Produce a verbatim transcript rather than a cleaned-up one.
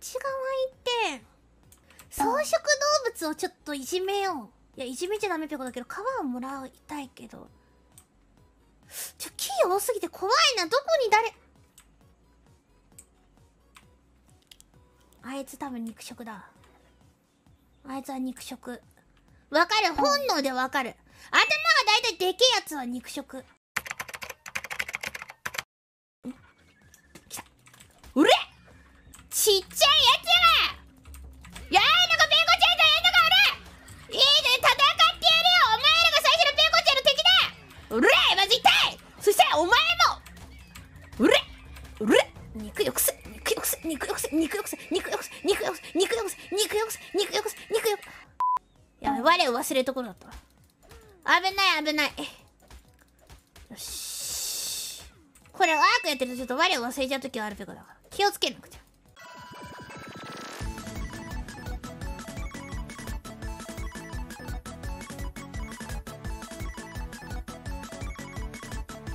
ち側行って草食動物をちょっといじめよう。いやいじめちゃダメってことだけど、皮をもらいたいけど、ちょ、木多すぎて怖いな。どこに誰、あいつ多分肉食だ。あいつは肉食。わかる、本能でわかる。頭がだいたいでけえやつは肉食。きた。うれちっちゃいやつらやーいのがペンコちゃんだ、やんのが俺いいね、戦ってやるよ。お前らが最初のペンコちゃんの敵だ。うれまず痛い。そしてお前もうれうれ肉よくせ肉よくせ肉よくせ肉よくせ肉よくせ肉よくせ肉よくせ肉よくせ肉よくせ肉よくせ。やべ、我を忘れるところだった。危ない危ない。よし、これアークやってるとちょっと我を忘れちゃう時はあるペコだから気をつけなくちゃ。